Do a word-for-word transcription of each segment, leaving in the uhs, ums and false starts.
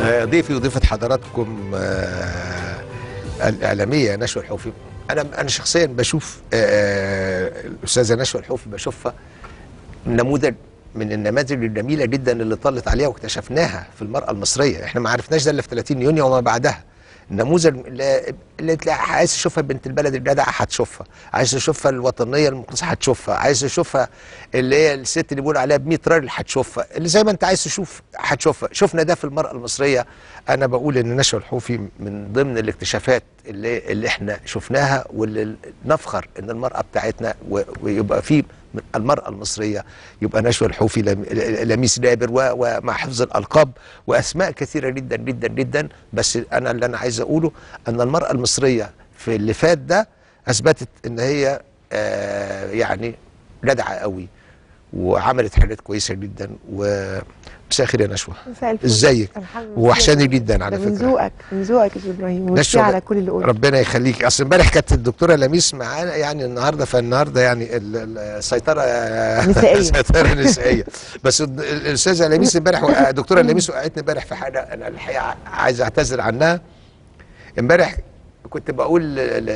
ضيفي وضيفة حضراتكم الإعلامية نشوى الحوفي. أنا أنا شخصيا بشوف الأستاذة نشوى الحوفي بشوفها نموذج من النماذج الجميلة جدا اللي طلت عليها واكتشفناها في المرأة المصرية. احنا ما عرفناش ده إلا في ثلاثين يونيو وما بعدها. النموذج اللي تلاقي عايز تشوفها بنت البلد الجدعة هتشوفها، عايز تشوفها الوطنية المخلصة هتشوفها، عايز تشوفها اللي هي الست اللي بيقولوا عليها ب مية راجل هتشوفها، اللي زي ما انت عايز تشوف هتشوفها. شفنا ده في المرأة المصرية. انا بقول ان نشوى الحوفي من ضمن الاكتشافات اللي اللي احنا شفناها، واللي نفخر ان المرأة بتاعتنا ويبقى في المرأة المصرية يبقى نشوى الحوفي، لميس جابر، ومع حفظ الألقاب وأسماء كثيرة جدا جدا جدا. بس أنا اللي أنا عايز أقوله أن المرأة المصرية في اللي فات ده أثبتت أن هي آه يعني جدعة قوي وعملت حاجات كويسة جدا. ومساء الخير يا نشوى، ازيك؟ وحشاني جدا على فكرة. من ذوقك من ذوقك يا ابراهيم، وميرسي على كل اللي قلته. ربنا يخليك. اصل امبارح كانت الدكتوره لميس معانا يعني النهارده، فالنهارده يعني السيطره نسائيه السيطره نسائيه. بس الاستاذه لميس امبارح، الدكتوره لميس وقعتني امبارح في حاجه انا الحقيقه عايز اعتذر عنها. امبارح كنت بقول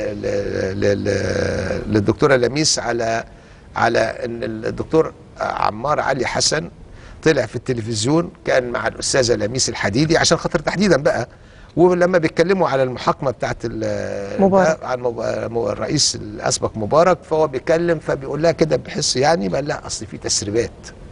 للدكتوره لميس على على ان الدكتور عمار علي حسن طلع في التلفزيون كان مع الاستاذه لميس الحديدي عشان خاطر تحديدا بقى، ولما بيتكلموا على المحاكمه بتاعت مبارك عن الرئيس الاسبق مبارك، فهو بيتكلم فبيقول لها كده بحس يعني بقى لا اصل في تسريبات.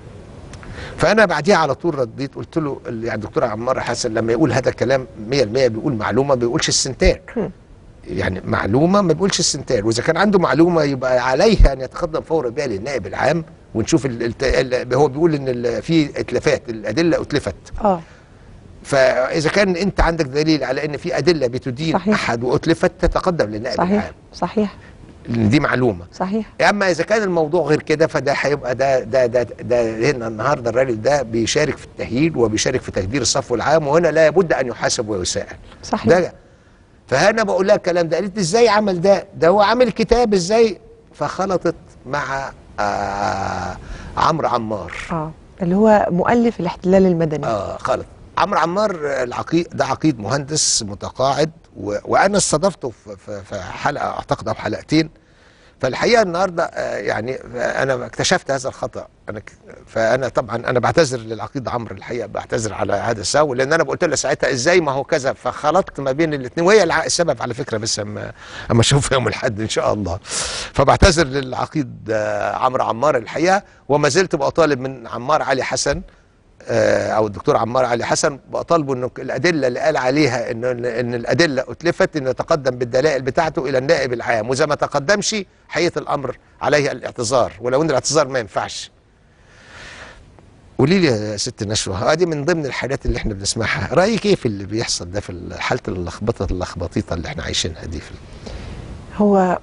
فانا بعديها على طول رديت قلت له يعني الدكتور عمار حسن لما يقول هذا الكلام مية بالمية بيقول معلومه، ما بيقولش استنتاج. يعني معلومه ما بيقولش استنتاج، واذا كان عنده معلومه يبقى عليه ان يتقدم فورا بها للنائب العام ونشوف ال هو بيقول ان في اتلافات، الادله اتلفت. اه فاذا كان انت عندك دليل على ان في ادله بتدين صحيح. احد واتلفت تتقدم للنائب صحيح. العام. صحيح دي معلومه صحيح. اما اذا كان الموضوع غير كده فده هيبقى ده ده ده ده هنا النهارده الراجل ده بيشارك في التهييل وبيشارك في تدبير الصفو العام، وهنا لا بد ان يحاسب ويساءل. صحيح. ده فانا بقول لها الكلام ده، قالت ازاي عمل ده؟ ده هو عامل كتاب ازاي؟ فخلطت مع آه عمرو عمار اه اللي هو مؤلف الاحتلال المدني. اه خلط. عمرو عمار العقيد ده عقيد مهندس متقاعد، و... وانا استضفته في في حلقه اعتقد او حلقتين. فالحقيقه النهارده آه يعني انا اكتشفت هذا الخطا. انا ك... فانا طبعا انا بعتذر للعقيد عمرو، الحقيقه بعتذر على هذا السهو، لان انا قلت له ساعتها ازاي ما هو كذا، فخلطت ما بين الاثنين، وهي السبب على فكره. بس اما اما اشوف يوم الاحد ان شاء الله. فبعتذر للعقيد آه عمرو عمار الحقيقه، وما زلت بطالب من عمار علي حسن او الدكتور عمار علي حسن، بطالبه انه الادله اللي قال عليها ان ان الادله اتلفت انه يتقدم بالدلائل بتاعته الى النائب العام، واذا ما تقدمش حقيقه الامر عليه الاعتذار، ولو ان الاعتذار ما ينفعش. قولي لي يا ست نشوى، هذه من ضمن الحاجات اللي احنا بنسمعها، رايك ايه في اللي بيحصل ده، في حاله اللخبطه اللخبطيطه اللي احنا عايشينها دي؟ في هو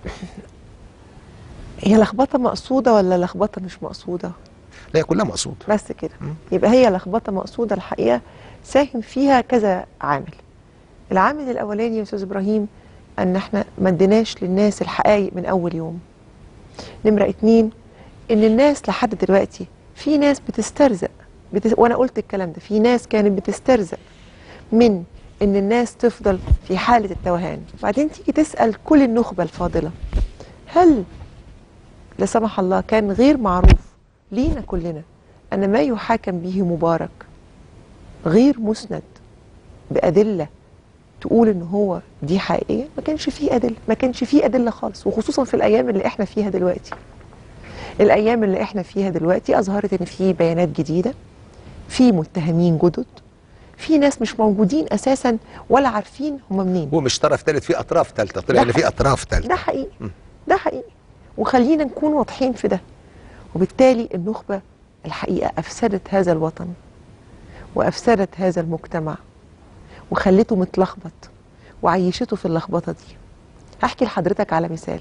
هي لخبطه مقصوده ولا لخبطه مش مقصوده؟ لا هي كلها مقصود بس كده. يبقى هي لخبطه مقصوده الحقيقه ساهم فيها كذا عامل. العامل الاولاني يا استاذ ابراهيم ان احنا ما اديناش للناس الحقائق من اول يوم. نمره اتنين ان الناس لحد دلوقتي في ناس بتسترزق بتس... وانا قلت الكلام ده، في ناس كانت بتسترزق من ان الناس تفضل في حاله التوهان، بعدين تيجي تسال كل النخبه الفاضله هل لا سمح الله كان غير معروف لينا كلنا أن ما يحاكم به مبارك غير مسند بأدلة تقول إن هو دي حقيقية؟ ما كانش فيه أدلة، ما كانش فيه أدلة خالص، وخصوصا في الأيام اللي إحنا فيها دلوقتي. الأيام اللي إحنا فيها دلوقتي أظهرت إن في بيانات جديدة، في متهمين جدد، في ناس مش موجودين أساسا ولا عارفين هم منين. هو مش طرف ثالث، في أطراف ثالثة، طلع إن في أطراف ثالثة. ده حقيقي. ده حقيقي. وخلينا نكون واضحين في ده. وبالتالي النخبة الحقيقة أفسدت هذا الوطن وأفسدت هذا المجتمع وخلته متلخبط وعيشته في اللخبطة دي. هحكي لحضرتك على مثال.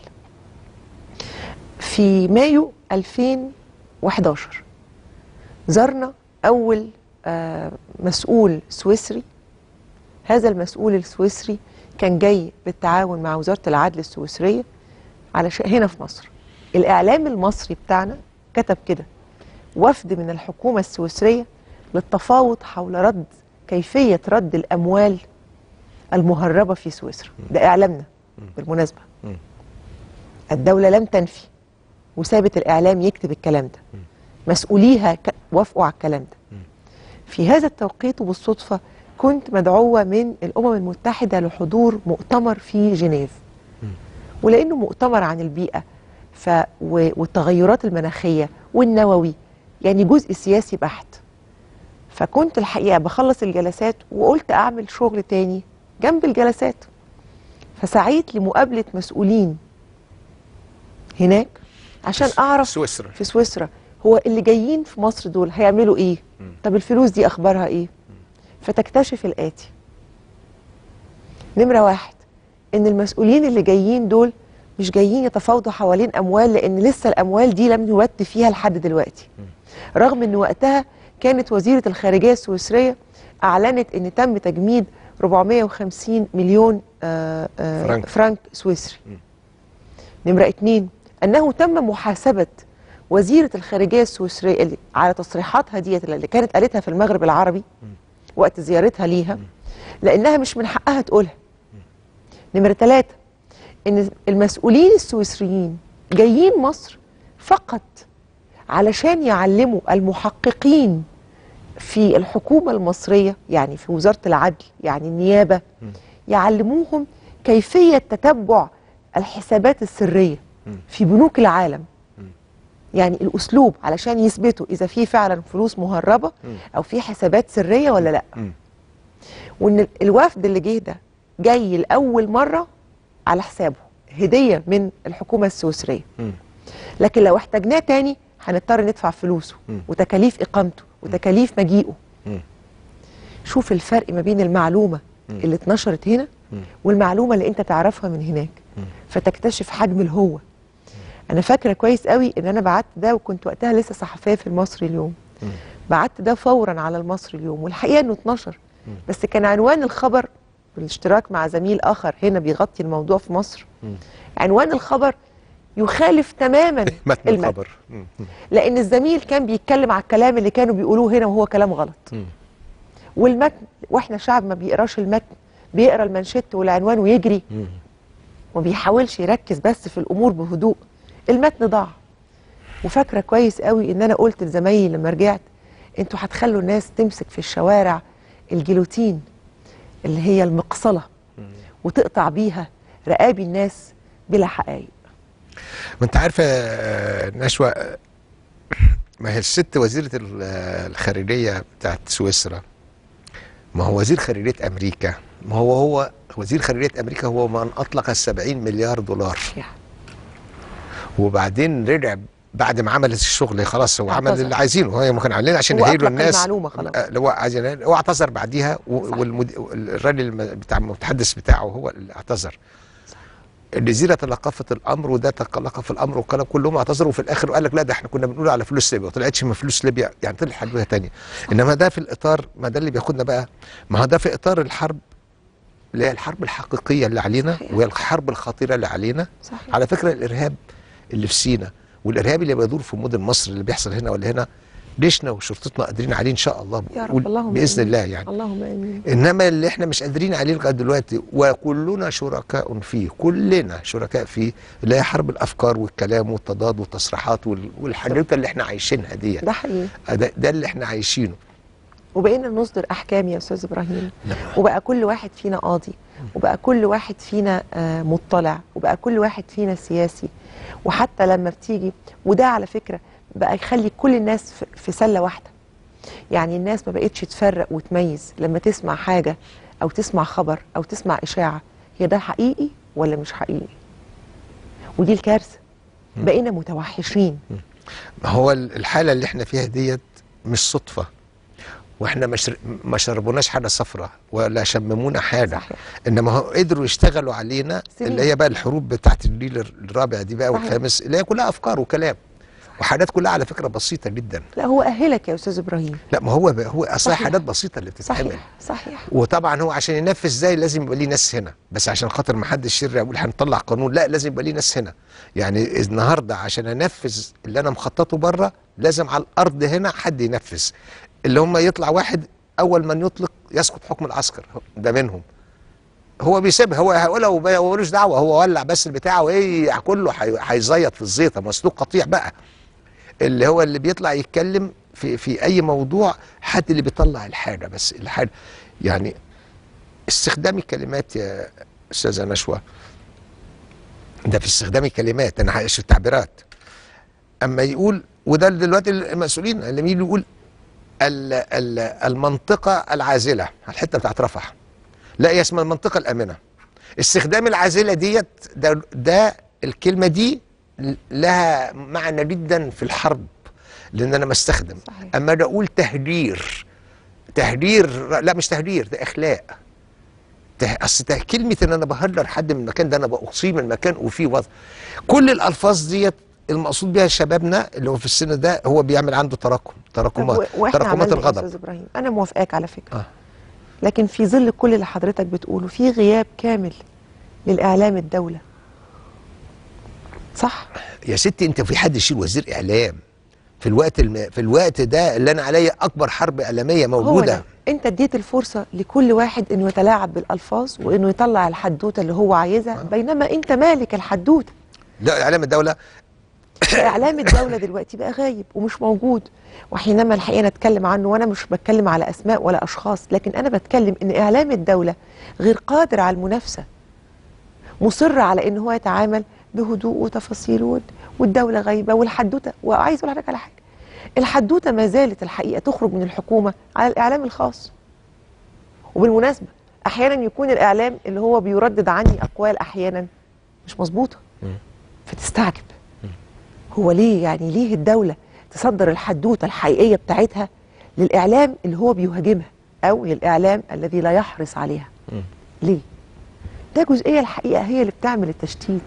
في مايو ألفين وحداشر زرنا أول آه مسؤول سويسري. هذا المسؤول السويسري كان جاي بالتعاون مع وزارة العدل السويسرية على هنا في مصر. الإعلام المصري بتاعنا كتب كده: وفد من الحكومة السويسرية للتفاوض حول رد كيفية رد الأموال المهربة في سويسرا. ده إعلامنا بالمناسبة. الدولة لم تنفي وسابت الإعلام يكتب الكلام ده، مسؤوليها وافقوا على الكلام ده. في هذا التوقيت وبالصدفة كنت مدعوة من الأمم المتحدة لحضور مؤتمر في جنيف، ولأنه مؤتمر عن البيئة ف والتغيرات المناخية والنووي، يعني جزء سياسي بحت. فكنت الحقيقة بخلص الجلسات وقلت أعمل شغل تاني جنب الجلسات، فسعيت لمقابلة مسؤولين هناك عشان أعرف سويسرا. في سويسرا هو اللي جايين في مصر دول هيعملوا إيه؟ طب الفلوس دي أخبارها إيه؟ فتكتشف الآتي: نمرة واحد، إن المسؤولين اللي جايين دول مش جايين يتفاوضوا حوالين أموال، لأن لسه الأموال دي لم يوت فيها لحد دلوقتي، رغم إن وقتها كانت وزيرة الخارجية السويسرية أعلنت إن تم تجميد أربعمائة وخمسين مليون آآ آآ فرانك. فرانك سويسري. نمرة اتنين، أنه تم محاسبة وزيرة الخارجية السويسرية اللي على تصريحاتها ديت اللي كانت قالتها في المغرب العربي وقت زيارتها ليها، لأنها مش من حقها تقولها. نمرة ثلاثة، إن المسؤولين السويسريين جايين مصر فقط علشان يعلموا المحققين في الحكومة المصرية، يعني في وزارة العدل، يعني النيابة، يعلموهم كيفية تتبع الحسابات السرية في بنوك العالم. يعني الأسلوب علشان يثبتوا إذا في فعلا فلوس مهربة أو في حسابات سرية ولا لأ. وإن الوفد اللي جه ده جاي لأول مرة على حسابه، هدية من الحكومة السويسرية. لكن لو احتاجناه تاني هنضطر ندفع فلوسه وتكاليف إقامته وتكاليف مجيئه. شوف الفرق ما بين المعلومة اللي اتنشرت هنا والمعلومة اللي انت تعرفها من هناك، فتكتشف حجم الهوة. انا فاكرة كويس قوي ان انا بعت ده، وكنت وقتها لسه صحفية في المصري اليوم، بعت ده فورا على المصري اليوم، والحقيقة انه اتنشر، بس كان عنوان الخبر بالاشتراك مع زميل اخر هنا بيغطي الموضوع في مصر، عنوان الخبر يخالف تماما متن الخبر، لان الزميل كان بيتكلم على الكلام اللي كانوا بيقولوه هنا وهو كلام غلط. والمتن، واحنا شعب ما بيقراش المتن، بيقرا المنشط والعنوان ويجري وما بيحاولش يركز بس في الامور بهدوء. المتن ضاع. وفاكره كويس قوي ان انا قلت لزمايلي لما رجعت: انتوا هتخلوا الناس تمسك في الشوارع الجيلوتين اللي هي المقصله وتقطع بيها رقابي الناس بلا حقائق. ما انت عارفه نشوى، ما هي الست وزيره الخارجيه بتاعت سويسرا، ما هو وزير خارجيه امريكا، ما هو هو وزير خارجيه امريكا هو من اطلق السبعين مليار دولار. وبعدين رجع بعد ما عمل الشغل، خلاص هو عمل اللي عايزينه، هو كان عاملين عشان يهيلوا الناس المعلومه خلاص. اللي هو عايزين، هو اعتذر بعديها، والراجل بتاع المتحدث بتاعه هو اللي اعتذر. الجزيره تلقفت الامر وده تلقف الامر وكلام، كلهم اعتذروا، وفي الاخر قال لك لا ده احنا كنا بنقول على فلوس ليبيا، ما طلعتش من فلوس ليبيا، يعني طلع حدوته ثانيه. انما ده في الاطار، ما ده اللي بياخدنا بقى، ما هو ده في اطار الحرب اللي هي الحرب الحقيقيه اللي علينا، وهي الحرب الخطيره اللي علينا. صحيح. على فكره الارهاب اللي في سينا والارهاب اللي بيدور في مدن مصر اللي بيحصل هنا ولا هنا، جيشنا وشرطتنا قادرين عليه ان شاء الله، يا رب، اللهم باذن الله يعني. اللهم امين. انما اللي احنا مش قادرين عليه لغايه دلوقتي وكلنا شركاء فيه، كلنا شركاء فيه، اللي هي حرب الافكار والكلام والتضاد والتصريحات والحاجات اللي احنا عايشينها ديت. ده حقيقي. ده, ده اللي احنا عايشينه. وبقينا نصدر احكام يا استاذ ابراهيم، وبقى كل واحد فينا قاضي، وبقى كل واحد فينا آه مطلع، وبقى كل واحد فينا سياسي. وحتى لما بتيجي، وده على فكره بقى يخلي كل الناس في سله واحده. يعني الناس ما بقتش تفرق وتميز لما تسمع حاجه او تسمع خبر او تسمع اشاعه، هي ده حقيقي ولا مش حقيقي. ودي الكارثه، بقينا متوحشين. ما هو الحاله اللي احنا فيها ديت مش صدفه، واحنا مش ما شربوناش حاجه صفراء ولا شممونا حاجه. صحيح. انما هو قدروا يشتغلوا علينا سنين. اللي هي بقى الحروب بتاعت الجيل الرابع دي بقى والخامس، اللي هي كلها افكار وكلام. صحيح. وحاجات كلها على فكره بسيطه جدا. لا هو اهلك يا استاذ ابراهيم. لا ما هو هو اصلا حاجات بسيطه اللي بتتعمل. صحيح. صحيح. وطبعا هو عشان ينفذ زي لازم يبقى ليه ناس هنا، بس عشان خاطر ما حدش يرجع يقول هنطلع قانون، لا لازم يبقى ليه ناس هنا. يعني النهارده عشان انفذ اللي انا مخططه بره، لازم على الارض هنا حد ينفذ. اللي هم يطلع واحد اول ما يطلق يسقط حكم العسكر ده منهم. هو بيسيبها، هو هيقولها ومالوش دعوه، هو ولع بس البتاع وايه كله هيزيط في الزيطه. مسلوق قطيع بقى، اللي هو اللي بيطلع يتكلم في في اي موضوع، حد اللي بيطلع الحاجه بس الحاجه. يعني استخدام الكلمات يا استاذه نشوى، ده في استخدام الكلمات، انا هقش التعبيرات. اما يقول، وده دلوقتي المسؤولين اللي مين يقول المنطقه العازله، الحته بتاعت رفح، لا هي اسمها المنطقه الامنه. استخدام العازله ديت، ده, ده الكلمه دي لها معنى جدا في الحرب، لان انا بستخدم. اما انا اقول تهجير، تهجير لا مش تهجير، ده اخلاء. اصل كلمه ان انا بهجر حد من المكان ده، انا بقصيه من المكان وفيه وضع. كل الالفاظ ديت المقصود بيها شبابنا اللي هو في السن ده، هو بيعمل عنده تراكم، تراكمات، تراكمات الغضب. استاذ ابراهيم انا موافقاك على فكره، آه. لكن في ظل كل اللي حضرتك بتقوله في غياب كامل للاعلام الدوله. صح يا ستي، انت في حد يشيل وزير اعلام في الوقت الم... في الوقت ده اللي انا عليا اكبر حرب اعلاميه موجوده؟ هو انت اديت الفرصه لكل واحد انه يتلاعب بالالفاظ وانه يطلع الحدوته اللي هو عايزها، آه. بينما انت مالك الحدوته. ده اعلام الدوله. اعلام الدوله دلوقتي بقى غايب ومش موجود، وحينما الحقيقه نتكلم عنه، وانا مش بتكلم على اسماء ولا اشخاص، لكن انا بتكلم ان اعلام الدوله غير قادر على المنافسه، مصر على ان هو يتعامل بهدوء وتفاصيل، والدوله غايبه والحدوته. وعايز اقول لحضرتك على حاجه، الحدوته ما زالت الحقيقه تخرج من الحكومه على الاعلام الخاص. وبالمناسبه احيانا يكون الاعلام اللي هو بيردد عني اقوال احيانا مش مظبوطه، فتستعجب هو ليه، يعني ليه الدوله تصدر الحدوته الحقيقيه بتاعتها للاعلام اللي هو بيهاجمها او للاعلام الذي لا يحرص عليها؟ ليه؟ ده جزئيه الحقيقه هي اللي بتعمل التشتيت.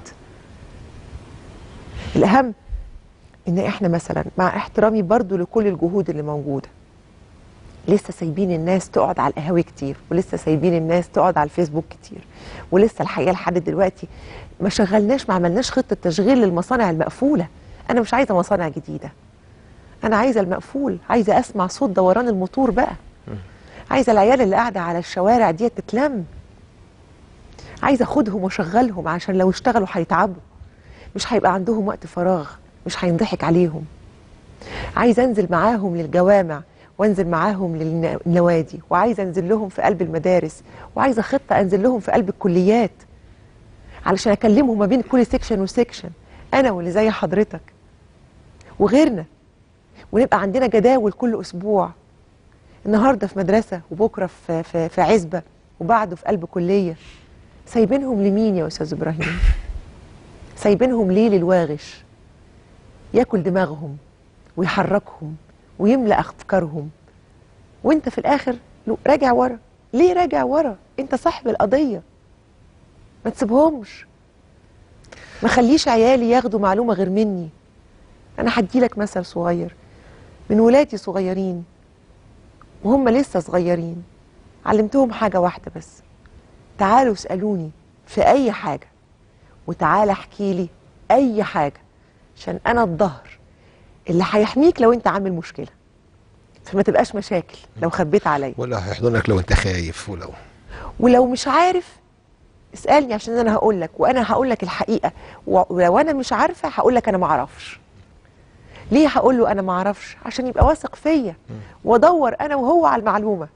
الاهم ان احنا مثلا، مع احترامي برضو لكل الجهود اللي موجوده، لسه سايبين الناس تقعد على القهاوي كتير، ولسه سايبين الناس تقعد على الفيسبوك كتير، ولسه الحقيقه لحد دلوقتي ما شغلناش، ما عملناش خطه تشغيل للمصانع المقفوله. انا مش عايزه مصانع جديده، انا عايزه المقفول، عايزه اسمع صوت دوران الموتور بقى، عايزه العيال اللي قاعده على الشوارع دي تتلم، عايزه اخدهم واشغلهم عشان لو اشتغلوا هيتعبوا، مش هيبقى عندهم وقت فراغ، مش هينضحك عليهم. عايزه انزل معاهم للجوامع، وانزل معاهم للنوادي، وعايزه انزل لهم في قلب المدارس، وعايزه خطه انزل لهم في قلب الكليات علشان اكلمهم ما بين كل سيكشن وسيكشن، انا واللي زي حضرتك وغيرنا، ونبقى عندنا جداول كل اسبوع، النهارده في مدرسه وبكره في في, في عزبه وبعده في قلب كليه. سايبينهم لمين يا استاذ ابراهيم؟ سايبينهم ليه للواغش ياكل دماغهم ويحركهم ويملأ افكارهم، وانت في الاخر راجع ورا. ليه راجع ورا؟ انت صاحب القضيه، ما تسيبهمش، ما خليش عيالي ياخدوا معلومه غير مني. انا هدي لك مثل صغير من ولادي صغيرين وهم لسه صغيرين، علمتهم حاجه واحده بس: تعالوا اسالوني في اي حاجه، وتعالى احكي لي اي حاجه، عشان انا الظهر اللي هيحميك لو انت عامل مشكله، فما تبقاش مشاكل لو خبيت عليا، ولا هيحضنك لو انت خايف، ولو ولو مش عارف اسالني عشان انا هقول لك، وانا هقول لك الحقيقه، ولو انا مش عارفه هقول لك انا ما اعرفش. ليه هقول له انا ما اعرفش؟ عشان يبقى واثق فيا وادور انا وهو على المعلومه.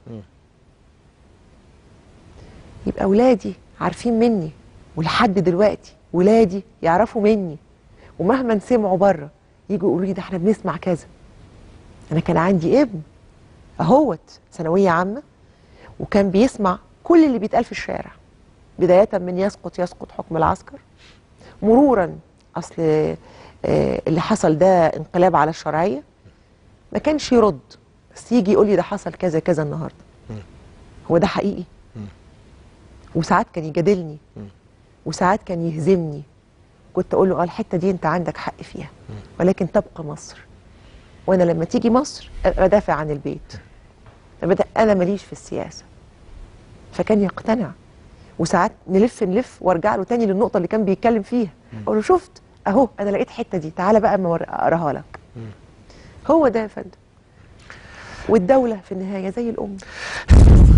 يبقى اولادي عارفين مني، ولحد دلوقتي ولادي يعرفوا مني، ومهما سمعوا بره يجوا يقولوا لي ده احنا بنسمع كذا. انا كان عندي ابن اهوت ثانويه عامه، وكان بيسمع كل اللي بيتقال في الشارع، بدايه من يسقط يسقط حكم العسكر، مرورا اصل آه اللي حصل ده انقلاب على الشرعيه. ما كانش يرد، بس يجي يقول لي ده حصل كذا كذا النهارده. هو ده حقيقي؟ وساعات كان يجادلني، وساعات كان يهزمني، كنت اقول له اه الحته دي انت عندك حق فيها، ولكن تبقى مصر، وانا لما تيجي مصر ابقى دافع عن البيت، ابدا انا ماليش في السياسه. فكان يقتنع، وساعات نلف نلف وارجع له تاني للنقطه اللي كان بيتكلم فيها، اقول له شفت اهو انا لقيت الحته دي، تعالى بقى اما اقراها لك. هو ده يا فندم. والدوله في النهايه زي الام.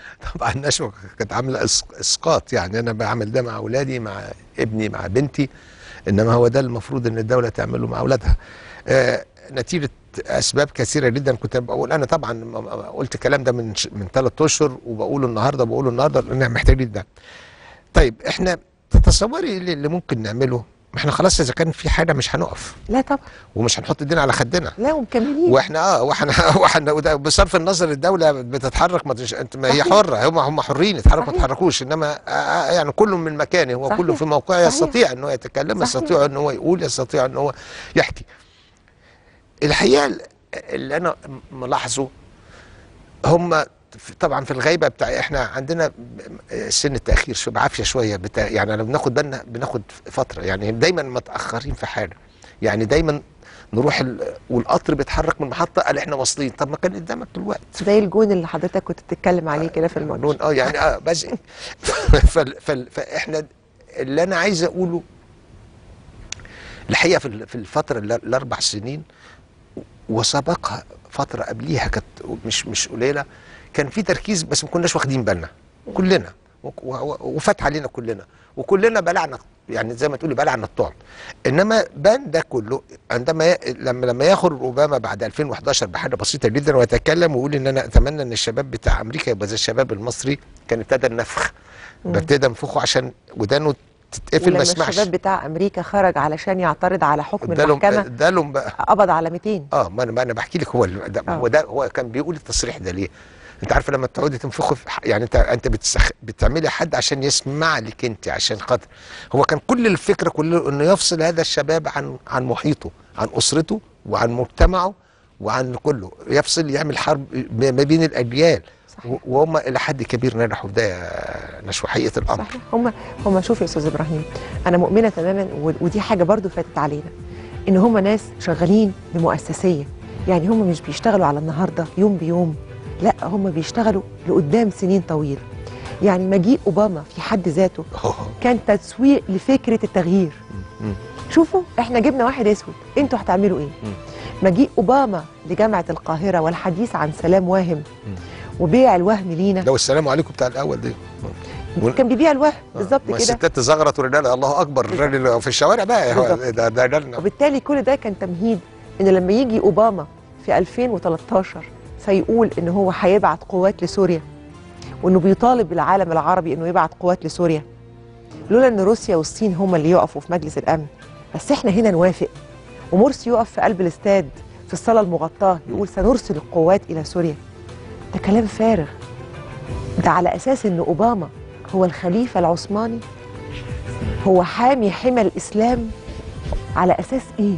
طبعا نشوى كانت عامله اسقاط، يعني انا بعمل ده مع اولادي، مع ابني، مع بنتي، انما هو ده المفروض ان الدوله تعمله مع اولادها. آه نتيجه اسباب كثيره جدا. كنت بقول انا طبعا قلت الكلام ده من من ثلاث اشهر وبقوله النهارده، بقوله النهارده لان احنا محتاجين ده. طيب احنا تتصوري ايه اللي ممكن نعمله؟ احنا خلاص اذا كان في حاجه مش هنقف. لا طبعا. ومش هنحط ايدينا على خدنا. لا ومكملين. واحنا اه واحنا واحنا بصرف النظر الدوله بتتحرك، ما, تش... ما هي حره، هم هم حرين يتحركوا ما يتحركوش، انما آه يعني كل من مكانه، هو كل في موقعه يستطيع ان هو يتكلم، يستطيع ان هو يقول، يستطيع ان هو يحكي. الحقيقه اللي انا ملاحظه هم طبعا في الغيبه بتاع احنا عندنا سن التاخير شو بعافيه شويه بتاع، يعني انا بناخد بالنا بناخد فتره، يعني دايما متاخرين في حاجه، يعني دايما نروح والقطر بيتحرك من محطه قال احنا واصلين، طب ما كان قدامك الوقت. زي الجون اللي حضرتك كنت بتتكلم عليه كده في الماتش. اه يعني اه بس فاحنا اللي انا عايز اقوله الحقيقه في في الفتره الاربع سنين وسبقها فتره قبليها كانت مش مش قليله، كان في تركيز بس ما كناش واخدين بالنا كلنا، وفات علينا كلنا، وكلنا بلعنا، يعني زي ما تقولي بلعنا الطعم. انما بان ده كله عندما ي... لما لما يخرج اوباما بعد ألفين وحداشر بحاجه بسيطه جدا ويتكلم ويقول ان انا اتمنى ان الشباب بتاع امريكا يبقى زي الشباب المصري، كان ابتدى النفخ، ابتدى انفخه عشان ودانه تتقفل ما يسمعش. الشباب بتاع امريكا خرج علشان يعترض على حكم المحكمه، ادالهم بقى قبض على مئتين. اه ما انا انا بحكي لك هو ده هو ده هو كان بيقول التصريح ده ليه؟ انت عارفه لما بتقعدي تنفخي يعني انت انت بتسخ... بتعملي حد عشان يسمع لك انت، عشان خاطر هو كان كل الفكره كله انه يفصل هذا الشباب عن عن محيطه، عن اسرته وعن مجتمعه وعن كله، يفصل، يعمل حرب ما بين الاجيال. صحيح. وهم الى حد كبير نجحوا في ده يا نشوى حقيقه الامر. صحيح. هم هم شوف يا استاذ ابراهيم، انا مؤمنه تماما ودي حاجه برضو فاتت علينا، ان هم ناس شغالين بمؤسسيه، يعني هم مش بيشتغلوا على النهارده يوم بيوم، لا هم بيشتغلوا لقدام سنين طويله. يعني مجيء اوباما في حد ذاته كان تسويق لفكره التغيير. شوفوا احنا جبنا واحد اسود، انتوا هتعملوا ايه؟ مجيء اوباما لجامعه القاهره والحديث عن سلام واهم وبيع الوهم لينا. لو السلام عليكم بتاع الاول ده كان بيبيع الوهم بالظبط كده. الستات تزغرط والرجال الله اكبر، الراجل في الشوارع بقى ده ده ده. وبالتالي كل ده كان تمهيد ان لما يجي اوباما في ألفين وثلاثة عشر فيقول ان هو هيبعت قوات لسوريا، وانه بيطالب العالم العربي انه يبعت قوات لسوريا، لولا ان روسيا والصين هم اللي يقفوا في مجلس الامن، بس احنا هنا نوافق، ومرسي يقف في قلب الاستاد في الصاله المغطاه يقول سنرسل القوات الى سوريا. ده كلام فارغ، ده على اساس ان اوباما هو الخليفه العثماني، هو حامي حمى الاسلام. على اساس ايه؟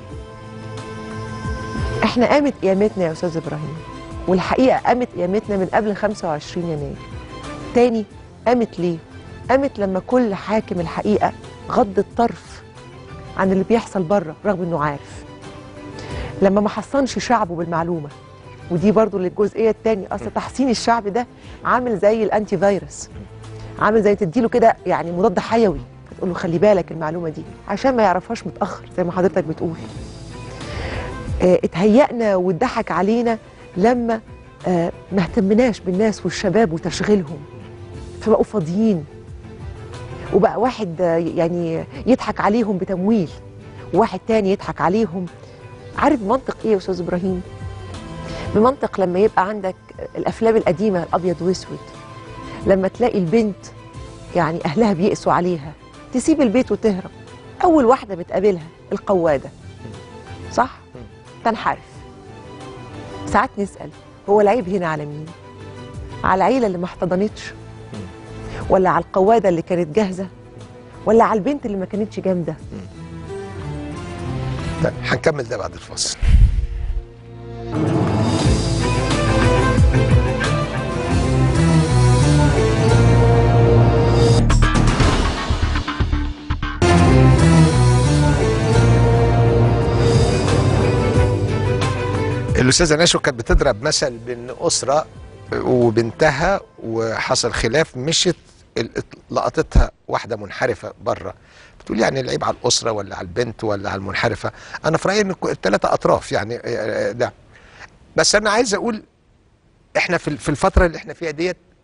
احنا قامت قيامتنا يا استاذ ابراهيم، والحقيقه قامت قيامتنا من قبل خمسة وعشرين يناير. تاني قامت ليه؟ قامت لما كل حاكم الحقيقه غض الطرف عن اللي بيحصل بره رغم انه عارف، لما ما حصنش شعبه بالمعلومه. ودي برضو للجزئيه الثانيه، اصل تحصين الشعب ده عامل زي الانتي فيروس، عامل زي تديله كده يعني مضاد حيوي، فتقول له خلي بالك المعلومه دي عشان ما يعرفهاش متاخر زي ما حضرتك بتقول. اه اتهيأنا واتضحك علينا لما اه ما اهتمناش بالناس والشباب وتشغيلهم، فبقوا فاضيين، وبقى واحد اه يعني يضحك عليهم بتمويل، وواحد تاني يضحك عليهم. عارف بمنطق ايه يا استاذ ابراهيم؟ بمنطق لما يبقى عندك الافلام القديمه الابيض واسود، لما تلاقي البنت يعني اهلها بيقسوا عليها تسيب البيت وتهرب، اول واحده بتقابلها القواده، صح؟ تنحرف. ساعات نسال هو العيب هنا على مين؟ على العيله اللي ما احتضنتش، ولا على القواده اللي كانت جاهزه، ولا على البنت اللي ما كانتش جامده؟ طيب هنكمل ده بعد الفاصل. الأستاذة نشوى كانت بتضرب مثل بين أسرة وبنتها وحصل خلاف، مشت لقطتها واحدة منحرفة بره، بتقول يعني العيب على الأسرة ولا على البنت ولا على المنحرفة؟ أنا في رأيي إن الثلاثة أطراف يعني ده. بس أنا عايز أقول إحنا في الفترة اللي إحنا فيها ديت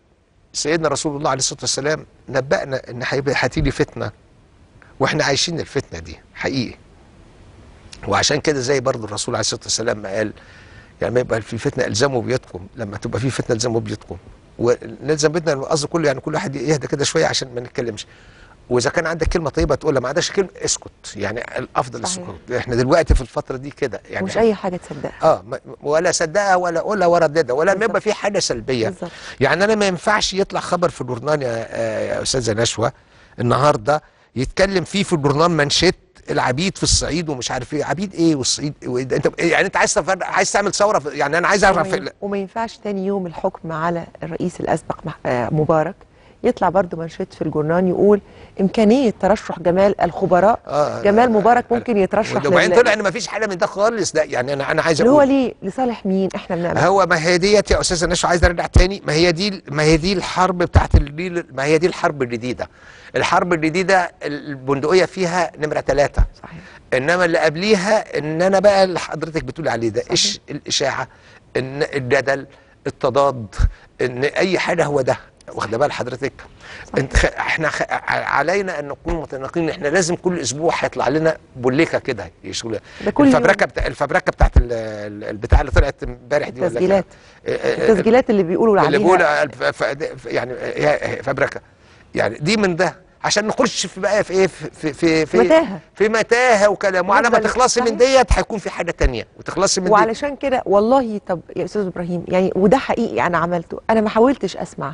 سيدنا رسول الله عليه الصلاه والسلام نبأنا ان هيبقى هتيجي فتنه، واحنا عايشين الفتنه دي حقيقي. وعشان كده زي برضو الرسول عليه الصلاه والسلام ما قال يعني ما يبقى في فتنه الزموا بيوتكم، لما تبقى في فتنه الزموا بيوتكم. ونلزم بيتنا القصد كله يعني كل واحد يهدى كده شويه عشان ما نتكلمش. واذا كان عندك كلمه طيبه تقولها، ما عندكش كلمه اسكت، يعني الافضل السكوت. احنا دلوقتي في الفتره دي كده يعني مش اي حاجه تصدقها. اه ولا صدقها ولا قولها ولا رددها ولا ما يبقى في حاجه سلبيه. بالزبط. يعني انا ما ينفعش يطلع خبر في الجورنال يا, يا استاذه نشوى النهارده يتكلم فيه في الجورنال منشط العبيد في الصعيد ومش عارف ايه، عبيد ايه والصعيد انت يعني انت عايز تفرق، عايز تعمل ثوره، يعني انا عايز اعرف. وما, وما ينفعش تاني يوم الحكم على الرئيس الاسبق مبارك يطلع برضه منشط في الجورنال يقول امكانيه ترشح جمال الخبراء. آه جمال مبارك ممكن يترشح. وبعدين طلع ان ما فيش حاجه من ده خالص. ده يعني انا انا عايز اقول هو ليه لصالح مين احنا بنعمل؟ هو ما هي ديت يا استاذه نشوى، عايز ارجع تاني، ما هي دي ما هي دي الحرب بتاعت ما هي دي الحرب الجديده. الحرب الجديده البندقيه فيها نمره ثلاثه. صحيح. انما اللي قبليها ان انا بقى اللي حضرتك بتقولي عليه ده ايش الاشاعه، ان الجدل، التضاد، ان اي حاجه هو ده. واخده بال حضرتك؟ انت خ... احنا خ... علينا ان نكون متناقضين. احنا لازم كل اسبوع هيطلع لنا بوليكه كده يشغل الفبركه بتاع الفبركه بتاعت البتاع اللي طلعت امبارح دي. التسجيلات التسجيلات اللي بيقولوا عليها اللي بيقولوا ف... يعني فبركه يعني دي من ده عشان نخش في بقى في ايه في في في متاهه في متاهه وكلام. وعلى ما تخلصي من ديت هيكون في حاجه ثانيه وتخلصي من وعلشان كده والله. طب يا استاذ ابراهيم يعني وده حقيقي انا عملته، انا ما حاولتش اسمعها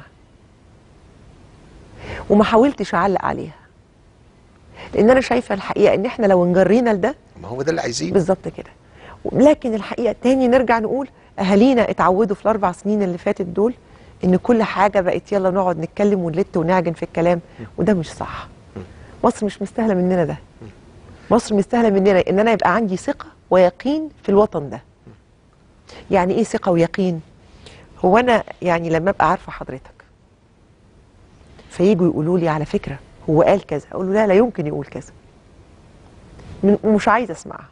وما حاولتش اعلق عليها، لان انا شايفه الحقيقه ان احنا لو انجرينا لده ما هو ده اللي عايزينه بالظبط كده. لكن الحقيقه تاني نرجع نقول اهالينا اتعودوا في الاربع سنين اللي فاتت دول ان كل حاجه بقت يلا نقعد نتكلم ونلت ونعجن في الكلام، وده مش صح. مصر مش مستاهله مننا ده. مصر مستاهله مننا ان انا يبقى عندي ثقه ويقين في الوطن ده. يعني ايه ثقه ويقين؟ هو انا يعني لما ابقى عارفه حضرتك فييجوا يقولوا لي على فكره هو قال كذا، اقول له لا لا يمكن يقول كذا، ومش عايزه اسمعها.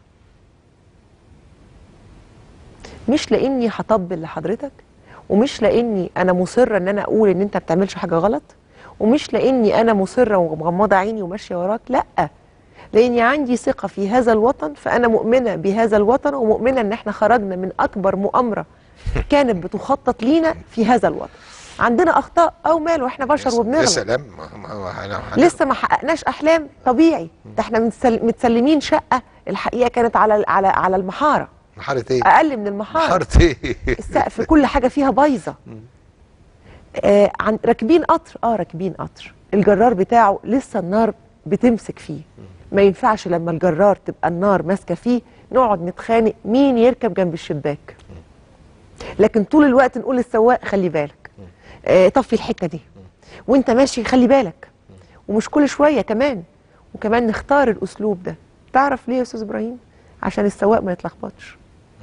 مش لاني هطبل لحضرتك، ومش لاني انا مصره ان انا اقول ان انت ما بتعملش حاجه غلط، ومش لاني انا مصره ومغمضه عيني وماشيه وراك، لا، لاني عندي ثقه في هذا الوطن، فانا مؤمنه بهذا الوطن ومؤمنه ان احنا خرجنا من اكبر مؤامره كانت بتخطط لينا في هذا الوطن. عندنا اخطاء او ماله، احنا بشر وبنغلط. يا سلام. لسه ما حققناش احلام، طبيعي. ده احنا متسلمين شقه الحقيقه كانت على على على المحاره. محاره ايه؟ اقل من المحاره. محاره ايه؟ السقف كل حاجه فيها بايظه. آه عن راكبين قطر، اه راكبين قطر، الجرار بتاعه لسه النار بتمسك فيه. ما ينفعش لما الجرار تبقى النار ماسكه فيه نقعد نتخانق مين يركب جنب الشباك. لكن طول الوقت نقول للسواق خلي بالك، آه طفي الحته دي، وانت ماشي خلي بالك. ومش كل شويه كمان، وكمان نختار الاسلوب ده. تعرف ليه يا استاذ ابراهيم؟ عشان السواق ما يتلخبطش،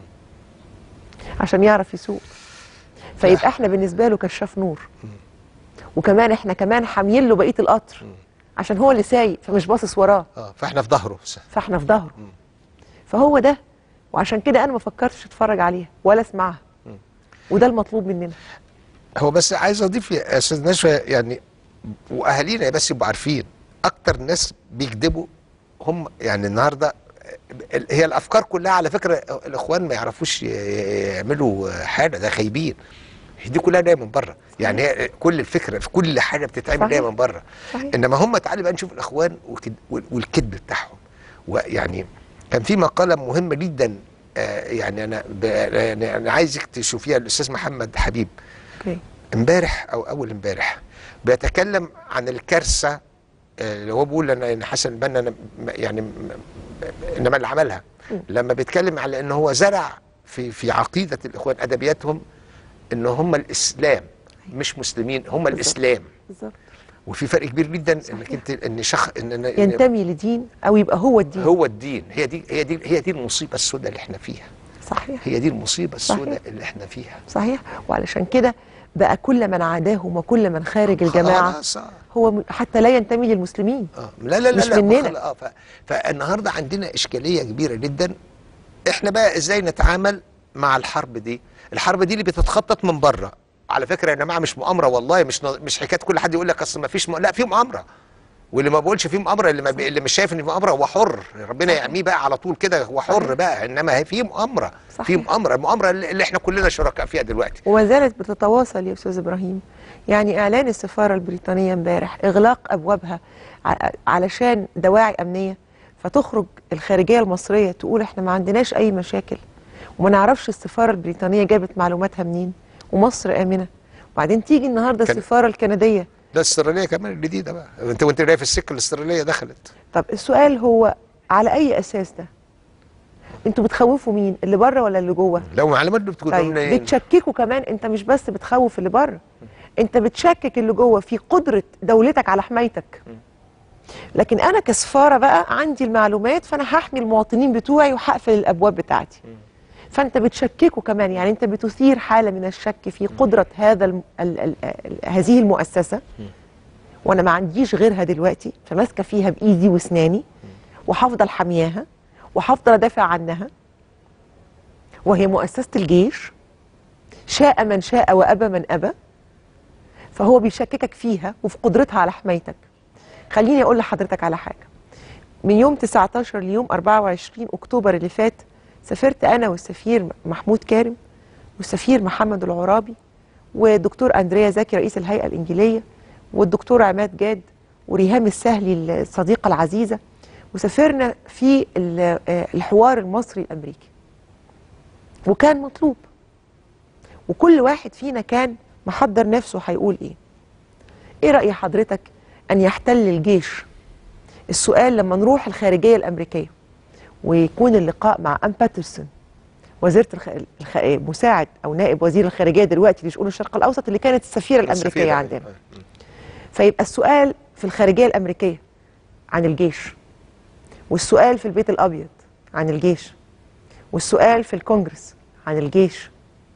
عشان يعرف يسوق، فيبقى احنا بالنسبه له كشاف نور. وكمان احنا كمان حاميين له بقيه القطر عشان هو اللي سايق فمش باصص وراه. اه فاحنا في ظهره. فاحنا في ظهره. فهو ده. وعشان كده انا ما فكرتش اتفرج عليها ولا اسمعها. وده المطلوب مننا. هو بس عايز اضيف يا استاذ نشوى يعني، واهالينا بس يبقوا عارفين اكتر ناس بيكذبوا هم يعني النهارده. هي الافكار كلها على فكره الاخوان ما يعرفوش يعملوا حاجه، ده خايبين. دي كلها جايه من بره. يعني هي كل الفكره في كل حاجه بتتعمل جايه من بره. انما هم تعالى بقى نشوف الاخوان والكذب بتاعهم. ويعني كان في مقاله مهمه جدا، آه يعني انا يعني انا عايزك تشوفيها، الاستاذ محمد حبيب امبارح او اول امبارح بيتكلم عن الكارثه اللي هو بيقول ان حسن البنا يعني انما اللي عملها لما بيتكلم على ان هو زرع في في عقيده الاخوان ادبياتهم ان هم الاسلام مش مسلمين، هم بالزبط. الاسلام بالظبط. وفي فرق كبير جدا صحيح. انك انت ان شخص ان ينتمي لدين او يبقى هو الدين. هو الدين. هي دي هي دي هي دي المصيبه السوداء اللي احنا فيها. صحيح. هي دي المصيبه السوداء اللي احنا فيها. صحيح. وعلشان كده بقى كل من عاداهم وكل من خارج الجماعه هو حتى لا ينتمي للمسلمين. اه لا لا لا مش لا مننا. اه فالنهارده عندنا اشكاليه كبيره جدا. احنا بقى ازاي نتعامل مع الحرب دي؟ الحرب دي اللي بتتخطط من بره، على فكره يا جماعه مش مؤامره والله، مش مش حكايه كل حد يقول لك اصل ما فيش م... لا في مؤامره. واللي ما بقولش فيه مؤامره، اللي ما بي... اللي مش شايف ان في مؤامره هو حر، ربنا يعميه بقى على طول كده، هو حر صحيح. بقى، انما هي في مؤامره، صحيح. في مؤامره، المؤامره اللي احنا كلنا شركاء فيها دلوقتي. وما زالت بتتواصل يا استاذ ابراهيم. يعني اعلان السفاره البريطانيه امبارح اغلاق ابوابها ع- علشان دواعي امنيه، فتخرج الخارجيه المصريه تقول احنا ما عندناش اي مشاكل، وما نعرفش السفاره البريطانيه جابت معلوماتها منين، ومصر امنه. وبعدين تيجي النهارده كان- السفاره الكنديه. ده الاستراليه كمان الجديده بقى، انت وانت جاي في السكه الاستراليه دخلت. طب السؤال هو على اي اساس ده؟ انتوا بتخوفوا مين، اللي بره ولا اللي جوه؟ لو معلومات بتكون طيب منين؟ بتشككوا كمان، انت مش بس بتخوف اللي بره، انت بتشكك اللي جوه في قدره دولتك على حمايتك. لكن انا كسفاره بقى عندي المعلومات، فانا هحمي المواطنين بتوعي وهقفل الابواب بتاعتي. فانت بتشككوا كمان، يعني انت بتثير حاله من الشك في قدره هذا الم... ال... ال... ال... هذه المؤسسه، وانا ما عنديش غيرها دلوقتي، فماسكه فيها بايدي واسناني، وهفضل حامياها وهفضل ادافع عنها، وهي مؤسسه الجيش، شاء من شاء وابى من ابى. فهو بيشككك فيها وفي قدرتها على حمايتك. خليني اقول لحضرتك على حاجه. من يوم تسعة عشر ليوم أربعة وعشرين اكتوبر اللي فات، سافرت انا والسفير محمود كارم والسفير محمد العرابي والدكتور اندريا زكي رئيس الهيئه الانجيليه والدكتور عماد جاد وريهام السهلي الصديقه العزيزه، وسافرنا في ال- آه الحوار المصري الامريكي. وكان مطلوب، وكل واحد فينا كان محضر نفسه هيقول ايه. ايه رأي حضرتك ان يحتل الجيش؟ السؤال لما نروح الخارجية الامريكية ويكون اللقاء مع ام باترسون، وزيرة الخ... الخ... مساعد او نائب وزير الخارجية دلوقتي لشؤون الشرق الاوسط، اللي كانت السفيرة الامريكية السفيرة. عندنا. فيبقى السؤال في الخارجية الامريكية عن الجيش، والسؤال في البيت الابيض عن الجيش، والسؤال في الكونجرس عن الجيش،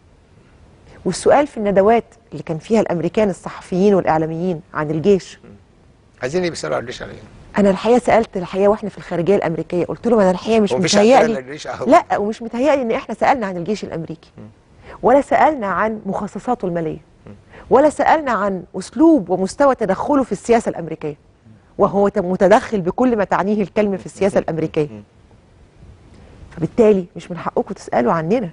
والسؤال في الندوات اللي كان فيها الامريكان الصحفيين والاعلاميين عن الجيش. عايزين يسالوا على الجيش عليه. انا الحقيقه سالت الحقيقه واحنا في الخارجيه الامريكيه، قلت لهم انا الحقيقه مش ومفيش أسئلة متهيألي، للجيش أهو. لا ومش متهيألي ان احنا سالنا عن الجيش الامريكي، ولا سالنا عن مخصصاته الماليه، ولا سالنا عن اسلوب ومستوى تدخله في السياسه الامريكيه، وهو متدخل بكل ما تعنيه الكلمه في السياسه الامريكيه. فبالتالي مش من حقكم تسالوا عننا،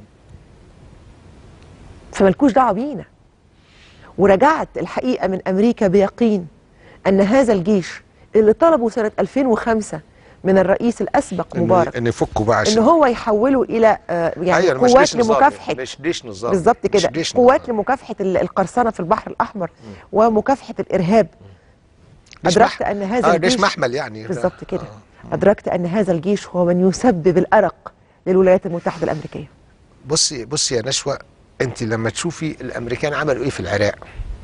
فملكوش دعوه بينا. ورجعت الحقيقه من امريكا بيقين ان هذا الجيش اللي طلبه سنه ألفين وخمسة من الرئيس الاسبق مبارك ان يفكوا بقى عشان ان هو يحوله الى آه يعني أيوة، مش قوات جيش نظامي، لمكافحه، مش جيش نظامي بالظبط مش كده، جيش قوات نظامي. لمكافحه ال- القرصنه في البحر الاحمر ومكافحه الارهاب. جيش ادركت مح- ان هذا آه الجيش جيش محمل يعني. بالظبط كده. ادركت ان هذا الجيش هو من يسبب الارق للولايات المتحده الامريكيه. بصي بصي يا نشوى، انت لما تشوفي الامريكان عملوا ايه في العراق،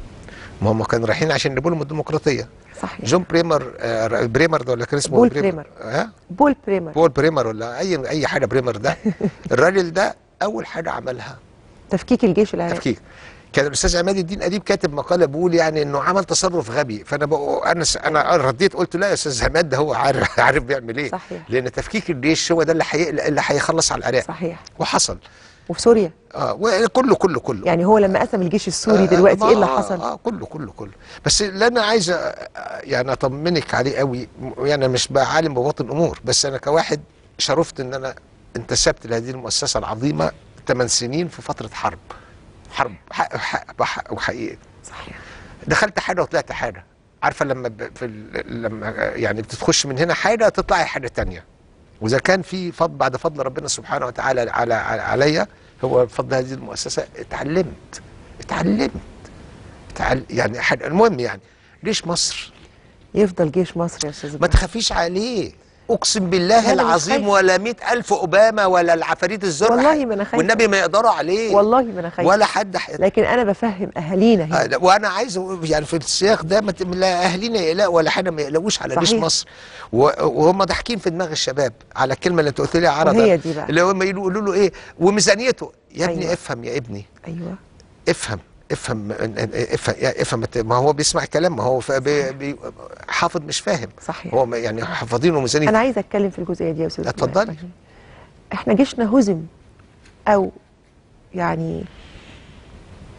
ما هم كانوا رايحين عشان يجيبوا لهم الديمقراطيه. صحيح. جون بريمر، آه بريمر ده ولا كان اسمه بول بريمر؟ بريمر. ها؟ بول بريمر. بول بريمر ولا اي اي حاجه بريمر ده. الراجل ده اول حاجه عملها تفكيك الجيش العراقي. تفكيك. كان الاستاذ عماد الدين اديب كاتب مقاله بيقول يعني انه عمل تصرف غبي، فانا بقو انا س... انا رديت قلت لا يا استاذ عماد، ده هو عارف عارف بيعمل ايه. صحيح. لان تفكيك الجيش هو ده اللي حي... اللي هيخلص على العراق. صحيح. وحصل. وفي سوريا اه وكله كله كله يعني هو لما قسم الجيش السوري دلوقتي آه ايه اللي آه حصل؟ اه كله كله كله. بس اللي انا عايز أ- يعني اطمنك عليه قوي، يعني أنا مش بقى عالم بباطن الامور، بس انا كواحد شرفت ان انا انتسبت لهذه المؤسسه العظيمه ثمان سنين في فتره حرب حرب حق حق حق وحقيقه. صحيح. دخلت حاجه وطلعت حاجه، عارفه لما ب... في ال... لما يعني بتتخش من هنا حاجه تطلعي حاجه تانية. واذا كان في فضل بعد فضل ربنا سبحانه وتعالى على عليا، هو بفضل هذه المؤسسه اتعلمت اتعلمت اتعل... يعني حد... المهم يعني جيش مصر يفضل جيش مصر يا استاذ ما إبراهيم. تخافيش عليه، اقسم بالله أنا مش العظيم، خايفة. ولا مئة ألف اوباما ولا العفاريت الزرق والله ما أنا خايفة. والنبي ما يقدروا عليه، والله ما انا خايفه، ولا حد ح... لكن انا بفهم اهالينا هنا. آه، وانا عايز أقول يعني في السياق ده ما ت- لا اهالينا يقلقوا ولا حاجه، ما يقلقوش على جيش صحيح. مصر. و- وهم ضاحكين في دماغ الشباب على الكلمه اللي انت قلت لي عرضا، وهي دي بقى. اللي هم يقولوا له ايه وميزانيته. يا ابني أيوة. افهم يا ابني، ايوه افهم افهم افهم افهم ما هو بيسمع الكلام، ما هو بي بي حافظ مش فاهم. صحيح. هو ما- يعني حافظينه ميزانيه. انا عايزه اتكلم في الجزئيه دي يا استاذ اتفضلي. إبراهيم. احنا جيشنا هزم، او يعني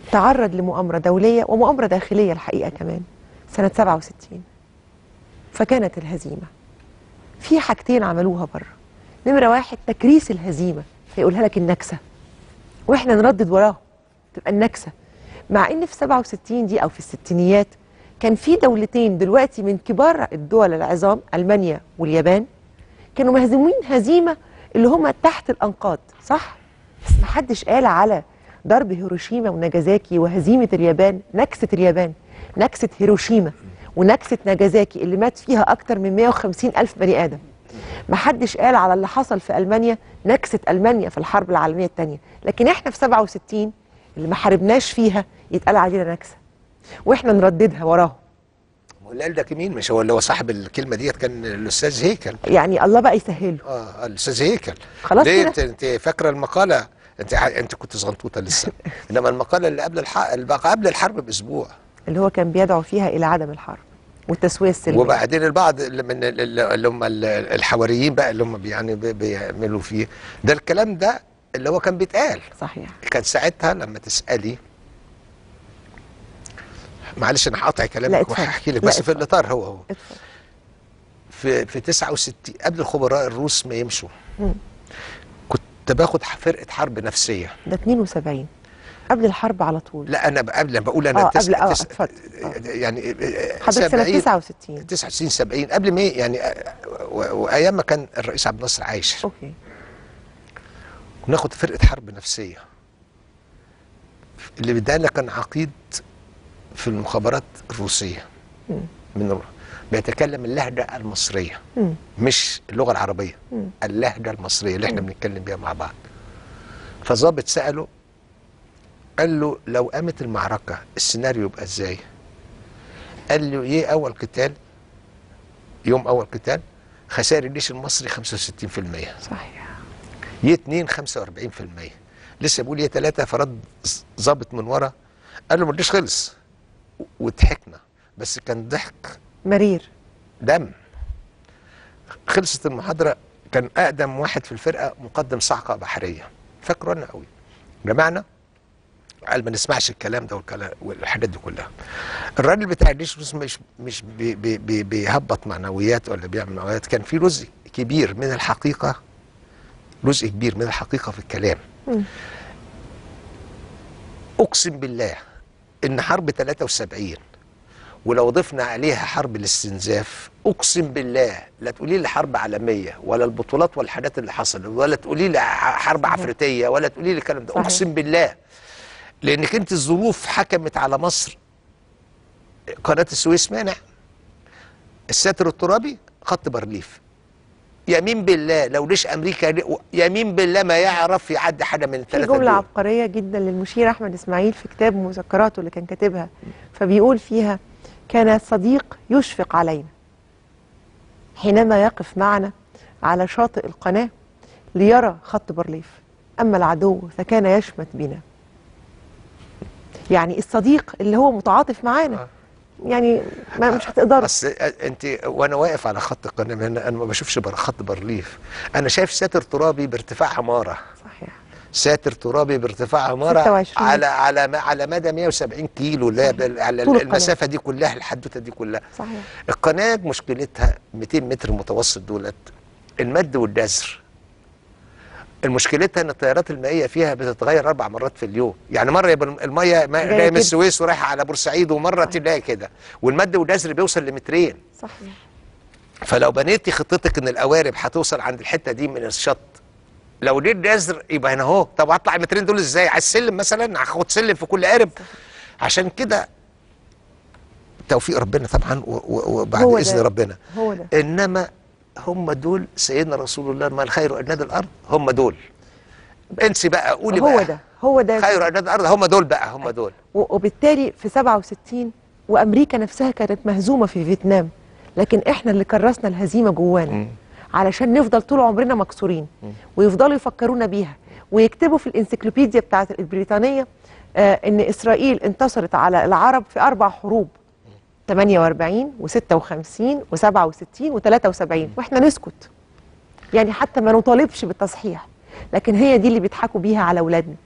تعرض لمؤامرة دولية ومؤامرة داخلية الحقيقة كمان سنة سبعة وستين، فكانت الهزيمة. في حاجتين عملوها بره. نمرة واحد تكريس الهزيمة، فيقولها لك النكسة، واحنا نردد وراهم تبقى النكسة. مع ان في سبعة وستين دي او في الستينيات كان في دولتين دلوقتي من كبار الدول العظام، ألمانيا واليابان، كانوا مهزومين هزيمة اللي هم تحت الأنقاض، صح؟ بس ما حدش قال على ضرب هيروشيما وناجازاكي وهزيمة اليابان نكسة اليابان، نكسة هيروشيما ونكسة ناجازاكي اللي مات فيها أكتر من مئة وخمسين ألف بني آدم. ما حدش قال على اللي حصل في ألمانيا نكسة ألمانيا في الحرب العالمية الثانية. لكن احنا في سبعة وستين اللي ما حاربناش فيها يتقال علينا نكسة، واحنا نرددها وراهم. اللي قال ده مين؟ مش هو اللي هو صاحب الكلمه ديت كان الاستاذ هيكل. يعني الله بقى يسهله. اه الاستاذ هيكل. خلاص ليه كده؟ انت انت فاكره المقاله؟ انت انت كنت صغنطوطه لسه. انما المقاله اللي قبل الحرب، اللي بقى قبل الحرب باسبوع، اللي هو كان بيدعو فيها الى عدم الحرب والتسويه السلميه. وبعدين البعض اللي من اللي هم الحواريين بقى اللي هم يعني بيعملوا فيه ده الكلام ده اللي هو كان بيتقال. صحيح. كان ساعتها لما تسالي، معلش انا هقطع كلامك وهحكي لك بس في الاطار هو هو اتفضل. في في تسعة وستين قبل الخبراء الروس ما يمشوا، مم. كنت باخد فرقه حرب نفسيه. ده اتنين وسبعين قبل الحرب على طول. لا انا قبل بقول انا اه تس... قبل اه تس... اتفضل. يعني حضرتك سنه تسعة وستين تسعة وستين سبعين قبل ما يعني وايام ما كان الرئيس عبد الناصر عايش. اوكي. وناخد فرقه حرب نفسيه. اللي بدانا كان عقيد في المخابرات الروسيه. مم. من بيتكلم اللهجه المصريه. مم. مش اللغه العربيه. مم. اللهجه المصريه اللي احنا بنتكلم بيها مع بعض. فالظابط ساله قال له لو قامت المعركه السيناريو يبقى ازاي؟ قال له ايه اول قتال، يوم اول قتال خسائر الجيش المصري خمسة وستين في المية. صحيح. يه اتنين خمسة واربعين في المية. لسه بيقول يه تلاتة، فرد ظابط من ورا قال له ما الجيش خلص، وضحكنا بس كان ضحك مرير دم. خلصت المحاضره، كان اقدم واحد في الفرقه مقدم صعقه بحريه، فاكره انا قوي. جمعنا قال ما نسمعش الكلام ده والكلام والحاجات دي كلها. الراجل بتاع الجيش مش مش بي بي بي بيهبط معنويات ولا بيعمل معنويات، كان في جزء كبير من الحقيقه، جزء كبير من الحقيقه في الكلام. م. اقسم بالله ان حرب تلاتة وسبعين ولو ضفنا عليها حرب الاستنزاف، اقسم بالله لا تقولي لي حرب عالميه ولا البطولات والحاجات اللي حصلت، ولا تقولي لي حرب عفريتيه، ولا تقولي لي الكلام ده. اقسم بالله، لانك انت الظروف حكمت على مصر. قناه السويس مانع، الساتر الترابي، خط بارليف. يمين بالله لو ليش امريكا، يمين بالله ما يعرف يعدي حاجه من الثلاثه دول. في جمله عبقريه جدا للمشير احمد اسماعيل في كتاب مذكراته اللي كان كاتبها، فبيقول فيها: كان صديق يشفق علينا حينما يقف معنا على شاطئ القناه ليرى خط بارليف، اما العدو فكان يشمت بنا. يعني الصديق اللي هو متعاطف معانا يعني ما مش هتقدر. بس انت وانا واقف على خط القناه، انا ما بشوفش بر خط بارليف، انا شايف ساتر ترابي بارتفاع عماره. صحيح. ساتر ترابي بارتفاع عماره على على على مدى مئة وسبعين كيلو، اللي هي على المسافه دي كلها، الحدوته دي كلها. صحيح. القناه مشكلتها مئتين متر متوسط دولت، المد والجزر. المشكلتها ان التيارات المائيه فيها بتتغير اربع مرات في اليوم، يعني مره يبقى الميه جايه من السويس ورايحه على بورسعيد، ومره تلاقي كده، والمد والجزر بيوصل لمترين. صحيح. فلو بنيتي خطتك ان القوارب هتوصل عند الحته دي من الشط، لو دي الجزر يبقى هنا اهو، طب هطلع المترين دول ازاي؟ على السلم مثلا، هاخد سلم في كل قارب. عشان كده توفيق ربنا طبعا وبعد اذن ربنا. هو ده. انما هم دول سيدنا رسول الله ما الخير أجناد الأرض، هم دول. انسي بقى، قولي بقى هو ده هو ده خير أجناد الأرض، هم دول بقى، هم دول. وبالتالي في سبعة وستين وأمريكا نفسها كانت مهزومة في فيتنام، لكن احنا اللي كرسنا الهزيمة جوانا. م. علشان نفضل طول عمرنا مكسورين. م. ويفضلوا يفكرونا بيها، ويكتبوا في الانسيكلوبيديا بتاعت البريطانية آه ان إسرائيل انتصرت على العرب في أربع حروب، ثمانية وأربعين وستة وخمسين وسبعة وستين وثلاثة وسبعين، واحنا نسكت يعني حتى ما نطالبش بالتصحيح. لكن هي دي اللي بيضحكوا بيها على اولادنا،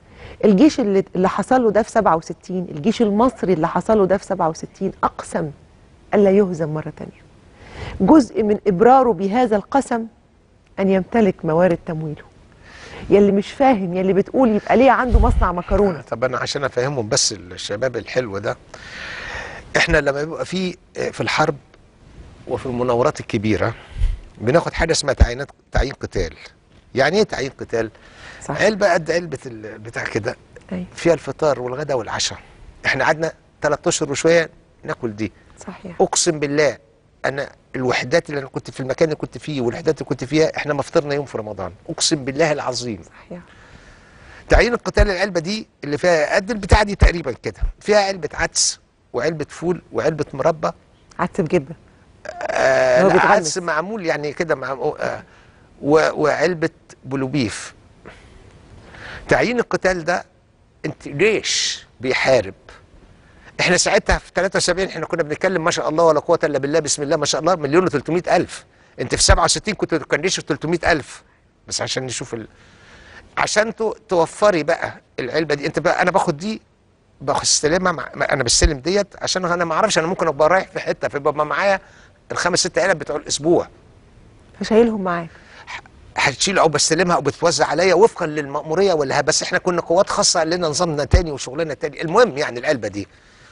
الجيش اللي, اللي حصل له ده في سبعة وستين، الجيش المصري اللي حصل له ده في سبعة وستين أقسم ألا يهزم مرة تانية. جزء من إبراره بهذا القسم أن يمتلك موارد تمويله. يلي مش فاهم، يلي بتقول يبقى ليه عنده مصنع مكرونة. طب أنا عشان أفهمهم بس الشباب الحلو ده، إحنا لما يبقى في في الحرب وفي المناورات الكبيرة بناخد حاجة اسمها تعيينات تعيين قتال. يعني إيه تعيين قتال؟ صح. علبة قد علبة البتاع كده، أيوة. فيها الفطار والغداء والعشاء. إحنا قعدنا ثلاث أشهر وشوية ناكل دي. صحيح. أقسم بالله أنا الوحدات اللي أنا كنت في المكان اللي كنت فيه والوحدات اللي كنت فيها إحنا ما فطرنا يوم في رمضان، أقسم بالله العظيم. صحيح. تعيين القتال العلبة دي اللي فيها قد البتاع دي تقريبا كده، فيها علبة عدس وعلبة فول وعلبة مربى، عدس بجبة. آه لا عدس معمول يعني كده معمول، آه وعلبة بلوبيف. تعيين القتال ده انت جيش بيحارب. احنا ساعتها في ثلاثة وسبعين احنا كنا بنتكلم ما شاء الله ولا قوة الا بالله بسم الله ما شاء الله مليون وثلاثمائة الف. انت في سبعة وستين كنت كان جيش ثلاثمائة الف. بس عشان نشوف ال... عشان توفري بقى العلبة دي، انت بقى انا باخد دي باخد استلمها مع... انا بستلم ديت عشان انا ما اعرفش، انا ممكن ابقى رايح في حتة فيبقى معايا الخمس ست علب بتوع الاسبوع. فشايلهم معاك. هتشيل او بستلمها او بتوزع عليا وفقا للمأمورية ولا بس احنا كنا قوات خاصة لنا نظامنا تاني وشغلنا تاني. المهم يعني العلبة دي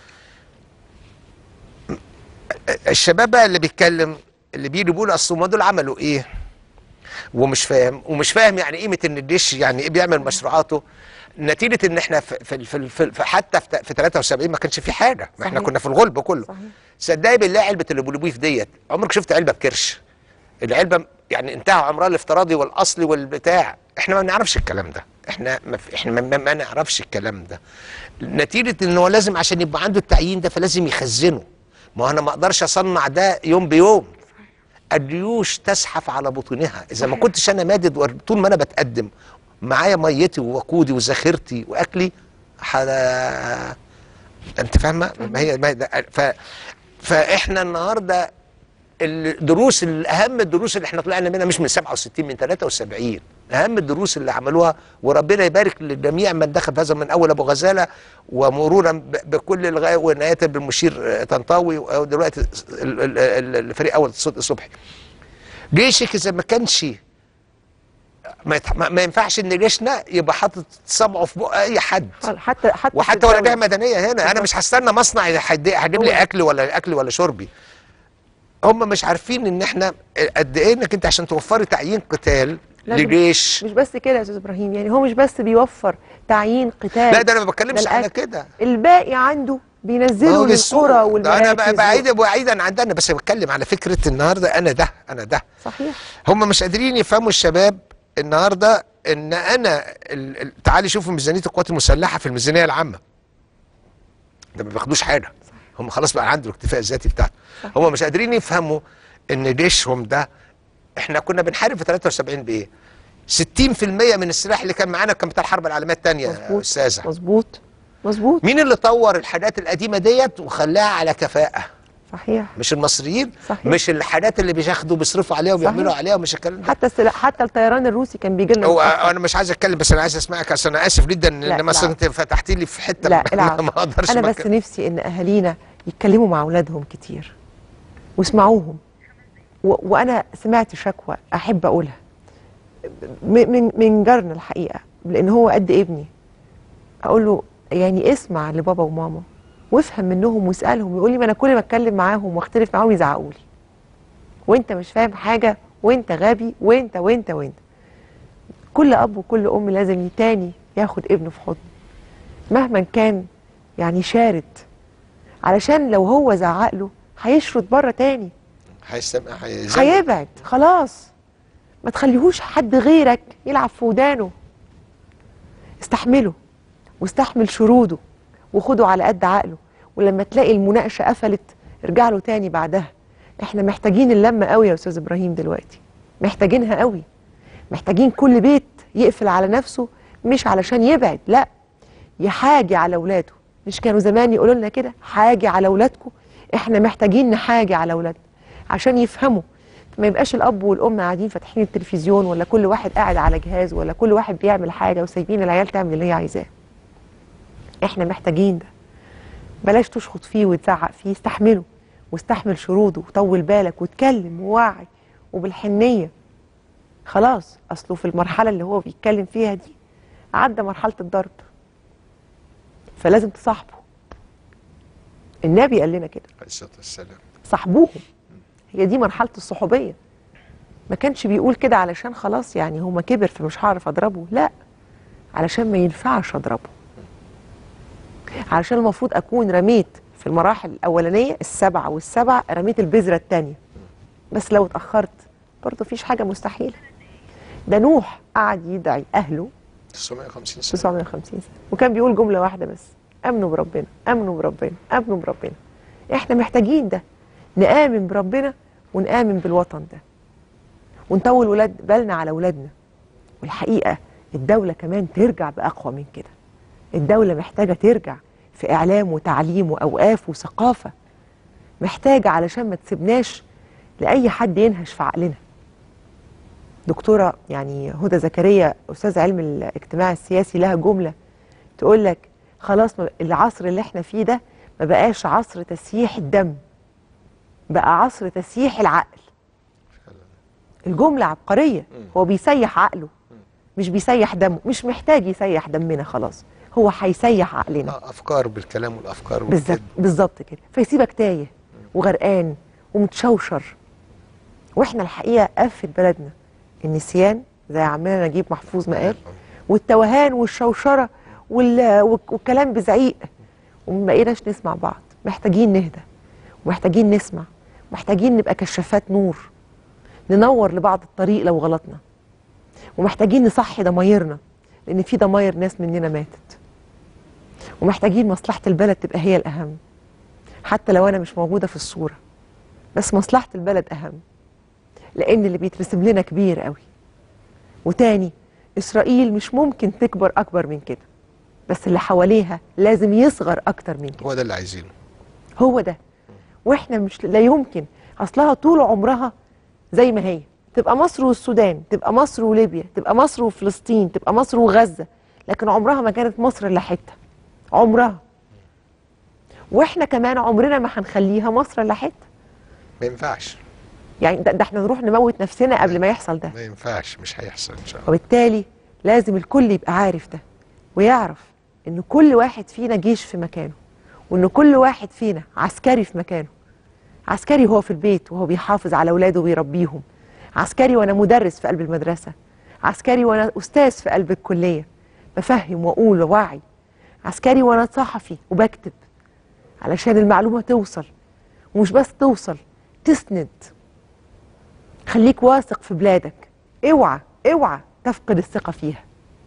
الشباب بقى اللي بيتكلم اللي بيجي بيقول اصل هم دول عملوا ايه ومش فاهم ومش فاهم يعني قيمه ان الجيش يعني ايه بيعمل مشروعاته، نتيجه ان احنا في في في, في حتى في, في ثلاثة وسبعين ما كانش في حاجه، ما احنا كنا في الغلب كله. صحيح. صدقني بالله علبه البلوبيف ديت عمرك شفت علبه بكرش؟ العلبه يعني انتهى عمرها الافتراضي والاصلي والبتاع، احنا ما بنعرفش الكلام ده، احنا ما احنا ما, ما نعرفش الكلام ده، نتيجه ان هو لازم عشان يبقى عنده التعيين ده فلازم يخزنه. ما انا ما اقدرش اصنع ده يوم بيوم. الجيوش تزحف على بطونها، اذا ما كنتش انا مادد طول ما انا بتقدم معايا ميتي ووقودي وذخيرتي واكلي حدا... انت فاهمه؟ ما هي ما ف... فاحنا النهارده الدروس الاهم الدروس اللي احنا طلعنا منها مش من سبعة وستين من ثلاثة وسبعين، اهم الدروس اللي عملوها وربنا يبارك لجميع من دخل في هذا من اول ابو غزاله ومرورا بكل الغايه ونهايه بالمشير طنطاوي ودلوقتي الفريق اول صدقي صبحي. جيشك اذا ما كانش ما, ما ينفعش ان جيشنا يبقى حاطط صبعه في بق اي حد حتى حتى وحتى ولا جهه مدنيه هنا. انا مش هستنى مصنع هيجيب لي اكل ولا اكل ولا شربي. هم مش عارفين ان احنا قد ايه انك انت عشان توفري تعيين قتال لجيش. مش بس كده يا استاذ ابراهيم، يعني هو مش بس بيوفر تعيين قتال، لا ده انا ما بتكلمش على كده، الباقي عنده بينزله للقرى والمراكز. انا بعيد بعيدا عن ده، انا بس بتكلم على فكره النهارده انا ده انا ده صحيح. هم مش قادرين يفهموا الشباب النهارده ان انا تعالي شوفوا ميزانيه القوات المسلحه في الميزانيه العامه ده ما بياخدوش حاجه، هم خلاص بقى عنده الاكتفاء الذاتي بتاعته. هم مش قادرين يفهموا ان جيشهم ده احنا كنا بنحارب في ثلاثة وسبعين بايه؟ ستين في المية من السلاح اللي كان معانا كان بتاع الحرب العالميه الثانيه يا استاذه. مظبوط مظبوط. مين اللي طور الحاجات القديمه ديت وخلاها على كفاءه؟ صحيح. مش المصريين؟ صحيح. مش الحاجات اللي بياخدوا بيصرفوا عليها وبيعملوا عليها ومش الكلام ده. حتى السلاح حتى الطيران الروسي كان بيجي لنا. هو انا مش عايز اتكلم بس انا عايز اسمعك عشان انا اسف جدا ان مثلا انت فتحتي لي في حته لا ما, ما اقدرش. انا بس نفسي ان اهالينا يتكلموا مع اولادهم كتير واسمعوهم. وانا سمعت شكوى احب اقولها من من جارنا الحقيقه لان هو قد ابني. اقول له يعني اسمع لبابا وماما وافهم منهم واسالهم. يقول لي ما انا كل ما اتكلم معاهم واختلف معاهم يزعقوا لي وانت مش فاهم حاجه وانت غبي وانت وانت وانت. كل اب وكل ام لازم تاني ياخد ابنه في حضنه مهما كان يعني شارد، علشان لو هو زعق له هيشرد بره تاني، هيسمع هيبعد خلاص. ما تخليهوش حد غيرك يلعب في ودانه. استحمله واستحمل شروده وخده على قد عقله، ولما تلاقي المناقشه قفلت ارجع له تاني بعدها. احنا محتاجين اللمه قوي يا استاذ ابراهيم دلوقتي، محتاجينها قوي. محتاجين كل بيت يقفل على نفسه مش علشان يبعد، لا يحاجي على اولاده. مش كانوا زمان يقولوا لنا كده حاجي على اولادكم؟ احنا محتاجين نحاجي على اولادنا عشان يفهموا. ما يبقاش الاب والام قاعدين فاتحين التلفزيون ولا كل واحد قاعد على جهاز ولا كل واحد بيعمل حاجه وسايبين العيال تعمل اللي هي عايزاه. احنا محتاجين ده. بلاش تشخط فيه وتزعق فيه، استحمله واستحمل شروطه وطول بالك واتكلم ووعي وبالحنية. خلاص أصله في المرحلة اللي هو بيتكلم فيها دي عدى مرحلة الضرب، فلازم تصاحبه. النبي قال لنا كده عليه الصلاة والسلام، صاحبوهم. هي دي مرحلة الصحوبية. ما كانش بيقول كده علشان خلاص يعني هو كبر فمش هعرف أضربه، لا، علشان ما ينفعش أضربه، علشان المفروض أكون رميت في المراحل الأولانية السبعة والسبعة، رميت البذرة التانية. بس لو اتأخرت برضه مفيش حاجة مستحيلة. ده نوح قعد يدعي أهله تسعمائة وخمسين سنة تسعمائة وخمسين سنة وكان بيقول جملة واحدة بس: آمنوا بربنا، آمنوا بربنا، آمنوا بربنا. إحنا محتاجين ده، نآمن بربنا ونآمن بالوطن ده، ونطول ولاد بالنا على ولادنا. والحقيقة الدولة كمان ترجع بأقوى من كده. الدولة محتاجة ترجع في إعلام وتعليم وأوقاف وثقافة، محتاجة علشان ما تسيبناش لأي حد ينهش في عقلنا. دكتورة يعني هدى زكريا أستاذ علم الاجتماع السياسي لها جملة تقول لك: خلاص العصر اللي احنا فيه ده ما بقاش عصر تسييح الدم، بقى عصر تسييح العقل. الجملة عبقرية. هو بيسيح عقله مش بيسيح دمه، مش محتاج يسيح دمنا، خلاص هو هيسيح عقلنا. افكار بالكلام والافكار بالظبط بالظبط كده، فيسيبك تايه وغرقان ومتشوشر. واحنا الحقيقه قفت بلدنا النسيان زي عمنا نجيب محفوظ ما قال، والتوهان والشوشره وال... والكلام بزعيق، وما بقيناش نسمع بعض. محتاجين نهدى ومحتاجين نسمع، محتاجين نبقى كشافات نور، ننور لبعض الطريق لو غلطنا، ومحتاجين نصحي ضمايرنا لان في ضماير ناس مننا ماتت، ومحتاجين مصلحة البلد تبقى هي الأهم حتى لو أنا مش موجودة في الصورة، بس مصلحة البلد أهم، لأن اللي بيترسم لنا كبير قوي. وتاني، إسرائيل مش ممكن تكبر أكبر من كده، بس اللي حواليها لازم يصغر أكتر من كده. هو ده اللي عايزينه، هو ده. وإحنا مش لا يمكن، أصلها طول عمرها زي ما هي، تبقى مصر والسودان، تبقى مصر وليبيا، تبقى مصر وفلسطين، تبقى مصر وغزة، لكن عمرها ما كانت مصر إلا حتة، عمرها. واحنا كمان عمرنا ما هنخليها مصر الا حته. ما ينفعش يعني ده, ده احنا نروح نموت نفسنا قبل ما يحصل ده. ما ينفعش، مش هيحصل ان شاء الله. وبالتالي لازم الكل يبقى عارف ده، ويعرف ان كل واحد فينا جيش في مكانه، وان كل واحد فينا عسكري في مكانه. عسكري هو في البيت وهو بيحافظ على اولاده وبيربيهم، عسكري وانا مدرس في قلب المدرسه، عسكري وانا استاذ في قلب الكليه بفهم واقول ووعي، عسكري وانا صحفي وبكتب علشان المعلومة توصل، ومش بس توصل، تسند. خليك واثق في بلادك، اوعى اوعى تفقد الثقة فيها.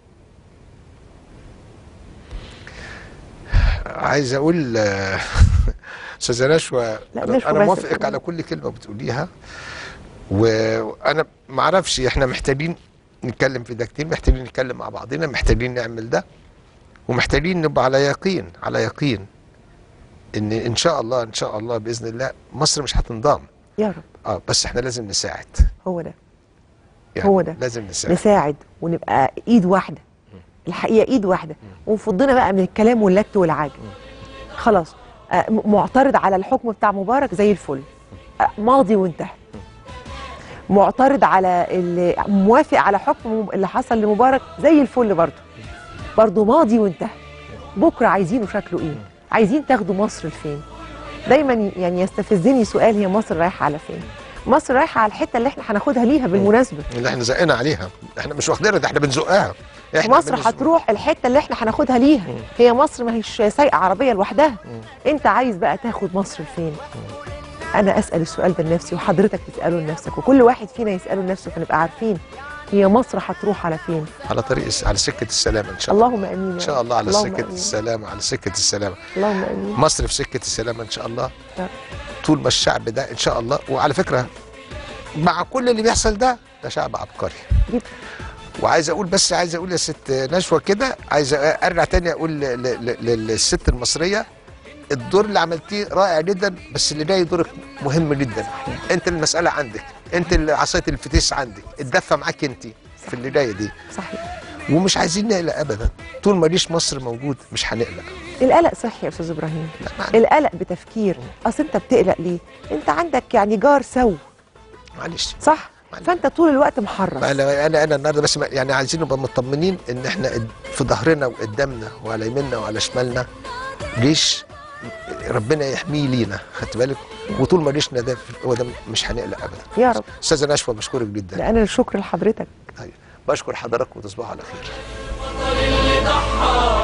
عايز اقول استاذة نشوى، انا موافقك على كل كلمة بتقوليها، وانا ما اعرفش، احنا محتاجين نتكلم في ده كتير، محتاجين نتكلم مع بعضنا، محتاجين نعمل ده، ومحتاجين نبقى على يقين على يقين ان ان شاء الله ان شاء الله باذن الله مصر مش هتنضام يا رب. اه بس احنا لازم نساعد. هو ده يعني هو ده لازم نساعد نساعد ونبقى ايد واحده. الحقيقه ايد واحده، ونفضنا بقى من الكلام واللت والعجب. خلاص آه معترض على الحكم بتاع مبارك زي الفل، آه ماضي وانتهى. معترض على اللي موافق على حكم اللي حصل لمبارك زي الفل، برضه برضه ماضي وانتهى. بكره عايزينه شكله ايه؟ عايزين تاخدوا مصر لفين؟ دايما يعني يستفزني سؤال: هي مصر رايحه على فين؟ مصر رايحه على الحته اللي احنا هناخدها ليها بالمناسبه، اللي احنا زقنا عليها، احنا مش واخدينها، ده احنا بنزقها. مصر هتروح الحته اللي احنا هناخدها ليها. مم. هي مصر ما هيش سايقه عربيه لوحدها. مم. انت عايز بقى تاخد مصر لفين؟ انا اسال السؤال ده لنفسي، وحضرتك تساله لنفسك، وكل واحد فينا يساله لنفسه، فنبقى عارفين هي مصر هتروح على فين؟ على طريق على سكه السلام ان شاء الله. اللهم امين ان شاء الله، على سكه السلام، على سكه السلام. اللهم امين. مصر في سكه السلام ان شاء الله. طول ما الشعب ده ان شاء الله، وعلى فكره مع كل اللي بيحصل ده، ده شعب عبقري جدا. وعايز اقول بس عايز اقول يا ست نشوى كده، عايز ارجع تاني اقول للست المصريه: الدور اللي عملتيه رائع جدا، بس اللي جاي دورك مهم جدا. انت المساله عندك، انت اللي عصايه الفتيس عندك، الدفه معاك انت في اللي جايه دي. صحيح. ومش عايزين نقلق ابدا. طول ما ليش مصر موجود مش هنقلق. القلق صحي يا استاذ ابراهيم، لا، معلش. القلق بتفكير. اصل انت بتقلق ليه؟ انت عندك يعني جار سو، معلش. صح؟ معلش. فانت طول الوقت محرص. انا انا انا النهارده بس يعني عايزين نبقى مطمنين ان احنا في ظهرنا وقدامنا وعلى يميننا وعلى شمالنا جيش ربنا يحميه لينا، خدت بالك؟ وطول ما جيشنا ده هو ده مش هنقلق ابدا. يا رب. استاذه نشوى بشكرك جدا. ده انا الشكر لحضرتك. طيب بشكر حضرتك وتصبحوا على خير.